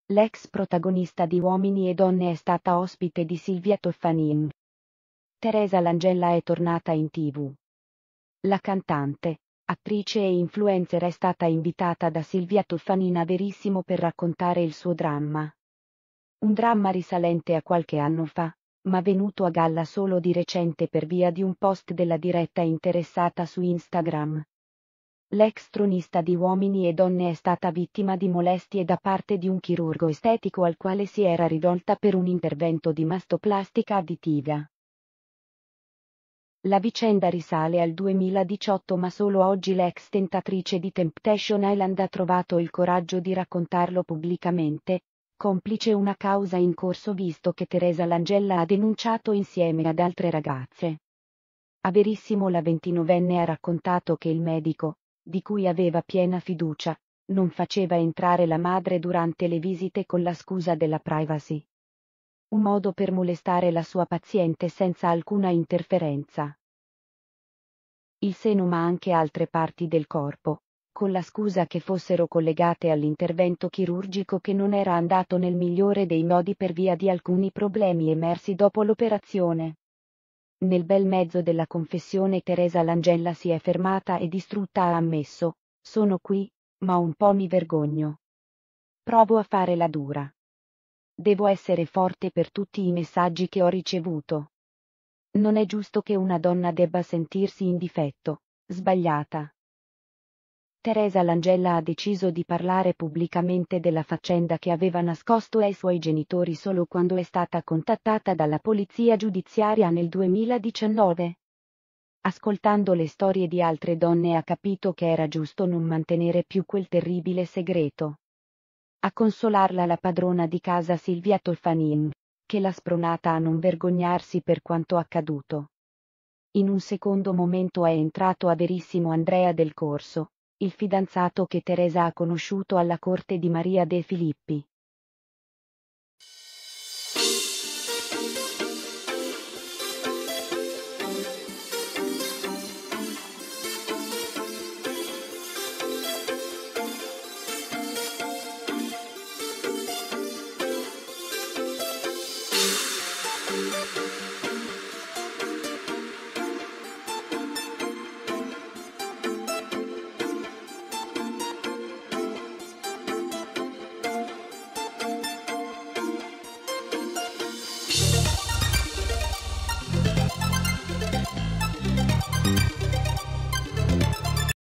L'ex protagonista di Uomini e Donne è stata ospite di Silvia Toffanin. Teresa Langella è tornata in TV. La cantante, attrice e influencer è stata invitata da Silvia Toffanin a Verissimo per raccontare il suo dramma. Un dramma risalente a qualche anno fa, ma venuto a galla solo di recente per via di un post della diretta interessata su Instagram. L'ex tronista di Uomini e Donne è stata vittima di molestie da parte di un chirurgo estetico al quale si era rivolta per un intervento di mastoplastica additiva. La vicenda risale al 2018, ma solo oggi l'ex tentatrice di Temptation Island ha trovato il coraggio di raccontarlo pubblicamente, complice una causa in corso visto che Teresa Langella ha denunciato insieme ad altre ragazze. A Verissimo la 29enne ha raccontato che il medico, di cui aveva piena fiducia, non faceva entrare la madre durante le visite con la scusa della privacy. Un modo per molestare la sua paziente senza alcuna interferenza. Il seno ma anche altre parti del corpo, con la scusa che fossero collegate all'intervento chirurgico che non era andato nel migliore dei modi per via di alcuni problemi emersi dopo l'operazione. Nel bel mezzo della confessione Teresa Langella si è fermata e distrutta ha ammesso: sono qui, ma un po' mi vergogno. Provo a fare la dura. Devo essere forte per tutti i messaggi che ho ricevuto. Non è giusto che una donna debba sentirsi in difetto, sbagliata. Teresa Langella ha deciso di parlare pubblicamente della faccenda che aveva nascosto ai suoi genitori solo quando è stata contattata dalla polizia giudiziaria nel 2019. Ascoltando le storie di altre donne ha capito che era giusto non mantenere più quel terribile segreto. A consolarla la padrona di casa Silvia Toffanin, che l'ha spronata a non vergognarsi per quanto accaduto. In un secondo momento è entrato a Verissimo Andrea Del Corso, il fidanzato che Teresa ha conosciuto alla corte di Maria De Filippi.